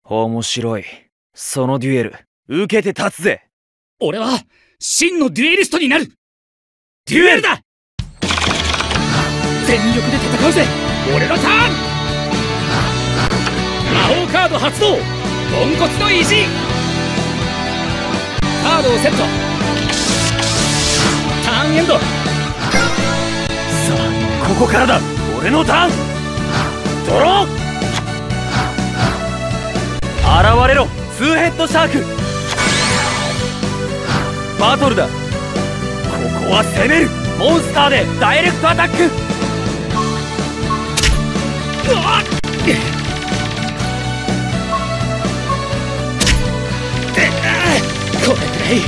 面白い。そのデュエル、受けて立つぜ。 俺は真のデュエリストになる。デュエルだ。全力で戦うぜ。俺のターン。魔法カード発動。ポンコツの意地。カードをセット。ターンエンド。さあ、ここからだ。俺のターン。ドロー。現れろ、ツーヘッドシャーク。バトルだ。ここは攻める。モンスターでダイレクトアタック。 うわっ、これくらい。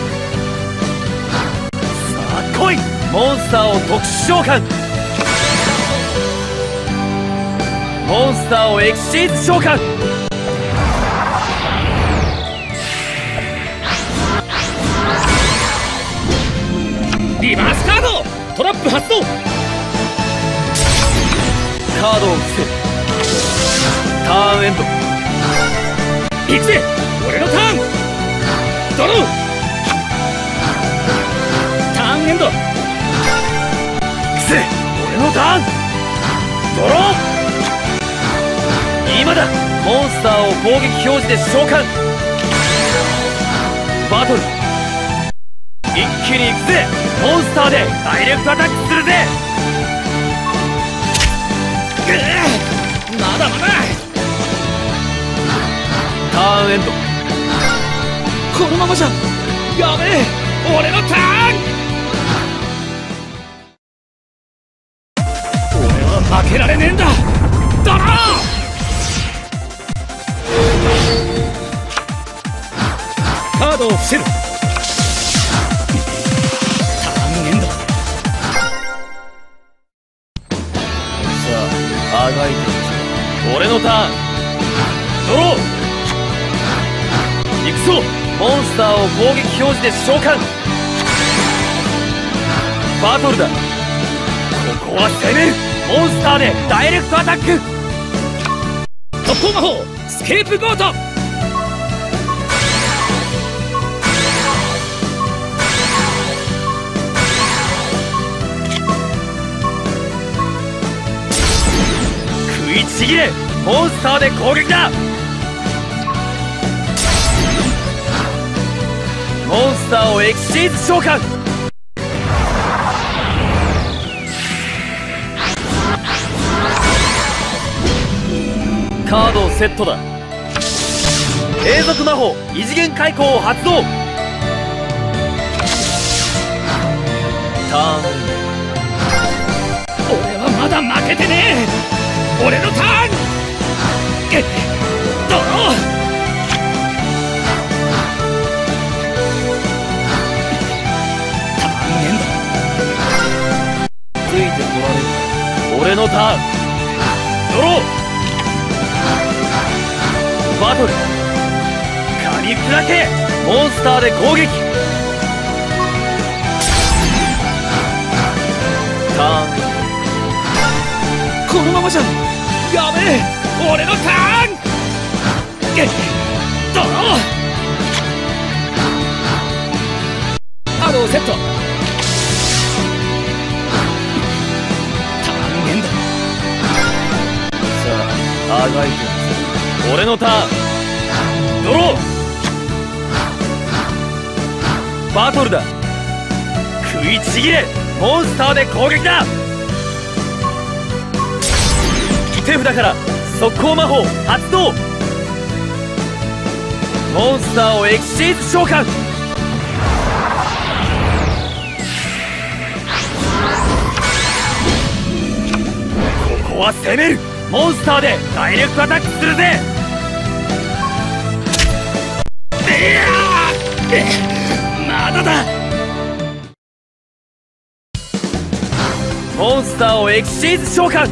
さあ来い。モンスターを特殊召喚。モンスターをエクシーズ召喚。 リバースカード。トラップ発動。 カードを伏せ。ターンエンド。 行くぜ。俺のターン。ドロー。ターンエンド。 行くぜ。俺のターン。ドロー。今だ。モンスターを攻撃表示で召喚。バトル。一気に行くぜ。モンスターでダイレクトアタックするぜ。 まだまだ。 ターンエンド。 このままじゃやべえ。俺のターン。俺は負けられねえんだ。ドロー。カードを伏せる。 あがいてるぞ。俺のターン。ドロー。行くぞ。モンスターを攻撃表示で召喚。バトルだ。ここは攻める。モンスターでダイレクトアタック。 特攻魔法スケープゴート。 食いちぎれ。モンスターで攻撃だ。モンスターをエクシーズ召喚。カードをセットだ。永続魔法異次元開口を発動。ターン。 俺はまだ負けてねえ。俺のターン。ドロー。ターンエンド。 ついてこられる。俺のターン。ドロー。バトル。カニ砕け。モンスターで攻撃。ターン。 このままじゃやべえ。俺のターン。ドロー。カードをセット。ターンエンド。 さあ、あがいてるぞ。俺のターン。ドロー。バトルだ。食いちぎれ。モンスターで攻撃だ。手札から速攻魔法発動。モンスターをエクシーズ召喚。ここは攻める。モンスターでダイレクトアタックするぜ。 まだだ。 モンスターをエクシーズ召喚。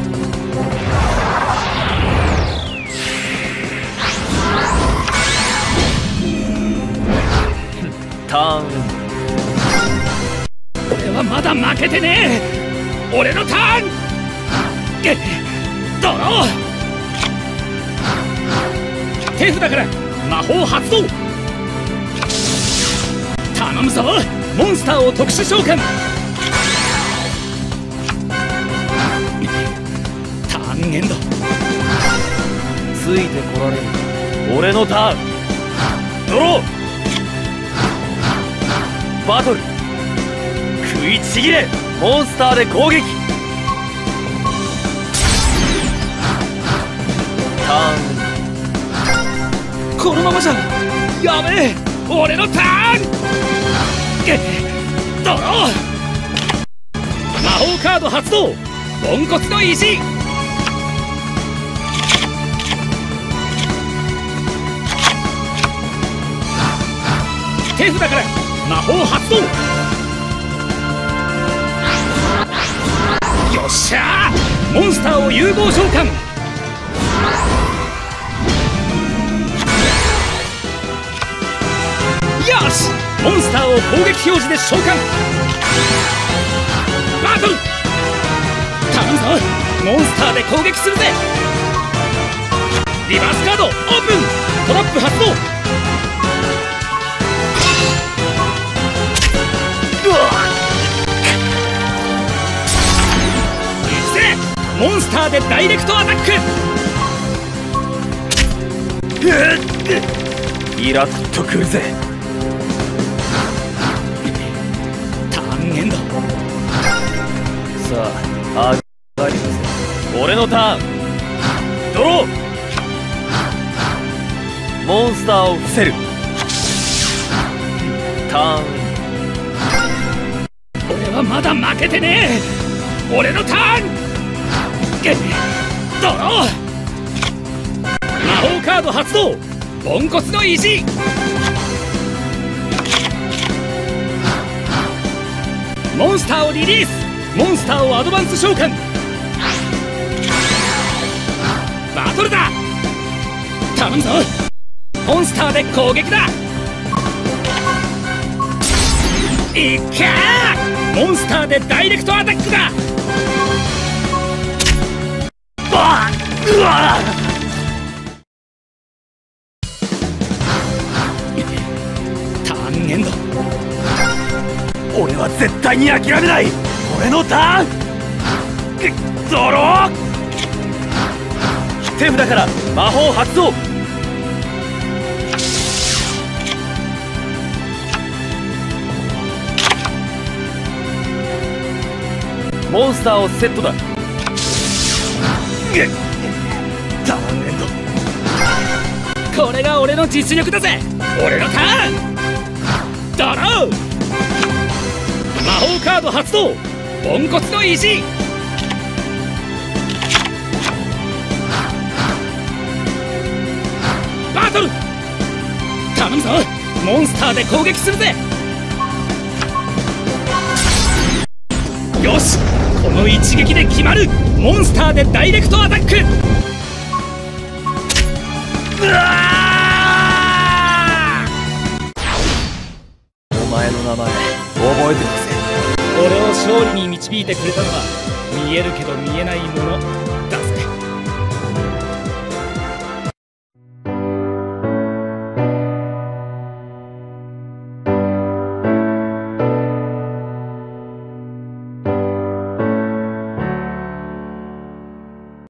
ターン。 俺はまだ負けてねえ。俺のターン。ドロー。手手札から魔法発動。頼むぞ、モンスターを特殊召喚。ターンエンド。 ついてこられる。俺のターン。ドロー。バトル。食いちぎれ。モンスターで攻撃。ターン。 このままじゃやべえ。俺のターン。ドロー。魔法カード発動。ポンコツの意地。手札から魔法発動。よっしゃー、モンスターを融合召喚。よし、モンスターを攻撃表示で召喚。バトル。頼むぞ、モンスターで攻撃するぜ。リバースカードオープン。トラップ発動。モンスターでダイレクトアタック。 イラッとくるぜ。 ターンエンド。 さあ、上がります。俺のターン。ドロー。モンスターを伏せる。ターン。 俺はまだ負けてねえ。俺のターン。ドロー。魔法カード発動。ポンコツの意地。モンスターをリリース。モンスターをアドバンス召喚。バトルだ。頼むぞ、モンスターで攻撃だ。いっかー、モンスターでダイレクトアタックだ。 うわターンエンド。 俺は絶対に諦めない。俺のターン。ドロー。手札から魔法発動。モンスターをセットだ。ターンエンド。 これが俺の実力だぜ。俺のターン。ドロー。魔法カード発動。ポンコツの意地。バトル。頼むぞ、モンスターで攻撃するぜ。よし、この一撃で決まる。モンスターでダイレクトアタック。 うわー。お前の名前覚えてるぜ。 俺を勝利に導いてくれたのは見えるけど見えないもの。